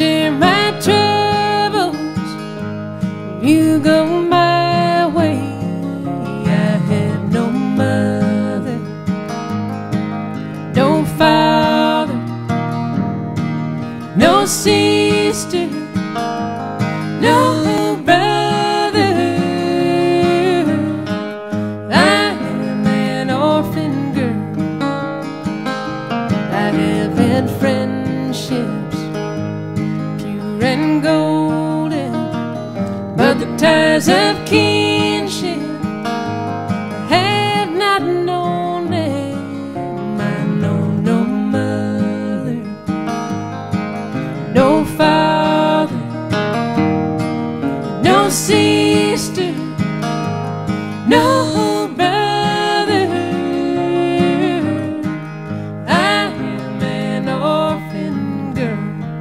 share my troubles, you go my way. I have no mother, no father, no sister, no brother. I am an orphan girl. I have had friendships pure and golden, but the ties of kinship have not known them. I know no mother, no father, no sister, no brother. I am an orphan girl.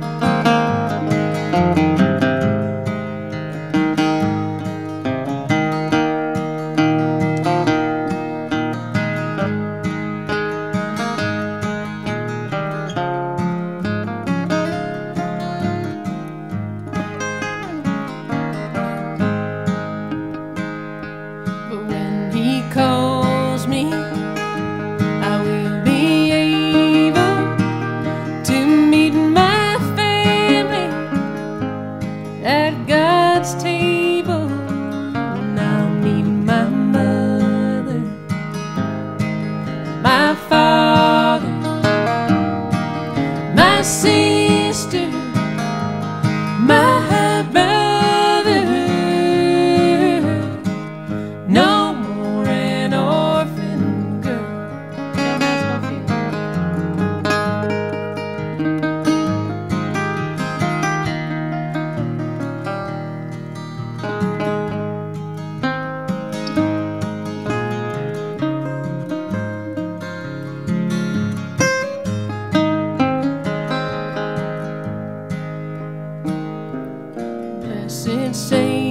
But when he calls me, I will be able to meet my family at God's table. And I'll meet my mother, my father, my sister, my brother. No more an orphan girl. Blessed Savior,